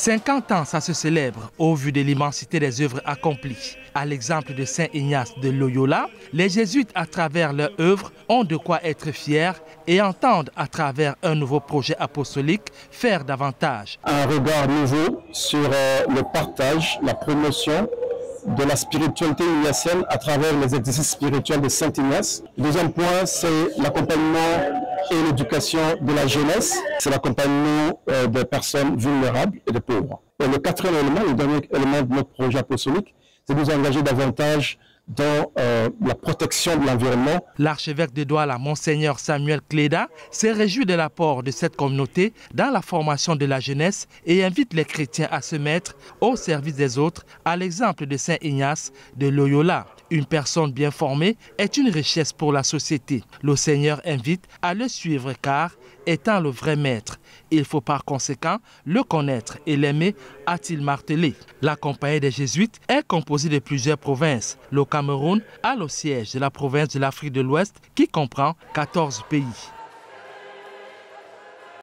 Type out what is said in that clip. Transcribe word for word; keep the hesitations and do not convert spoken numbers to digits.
cinquante ans, ça se célèbre au vu de l'immensité des œuvres accomplies. À l'exemple de Saint Ignace de Loyola, les jésuites, à travers leur œuvre, ont de quoi être fiers et entendent, à travers un nouveau projet apostolique, faire davantage. Un regard nouveau sur euh, le partage, la promotion de la spiritualité ignatienne à travers les exercices spirituels de Saint Ignace. Le deuxième point, c'est l'accompagnement et l'éducation de la jeunesse. C'est l'accompagnement euh, des personnes vulnérables et des pauvres. Et le quatrième élément, le dernier élément de notre projet apostolique, c'est de nous engager davantage dans euh, la protection de l'environnement. L'archevêque de Douala, Monseigneur Samuel Cléda, s'est réjoui de l'apport de cette communauté dans la formation de la jeunesse et invite les chrétiens à se mettre au service des autres, à l'exemple de Saint Ignace de Loyola. Une personne bien formée est une richesse pour la société. Le Seigneur invite à le suivre car, étant le vrai maître, il faut par conséquent le connaître et l'aimer, a-t-il martelé. La compagnie des jésuites est composée de plusieurs provinces. Le Cameroun a le siège de la province de l'Afrique de l'Ouest qui comprend quatorze pays.